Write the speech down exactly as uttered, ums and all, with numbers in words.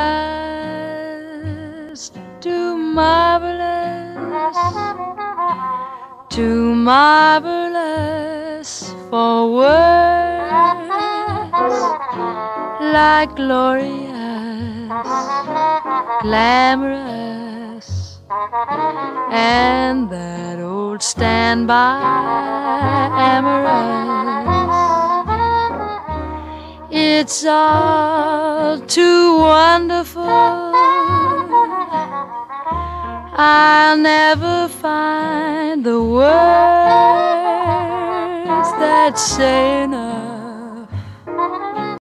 just too marvelous, too marvelous for words, like glorious, glamorous, and that old standby amorous. It's all too wonderful. I'll never find the words that say enough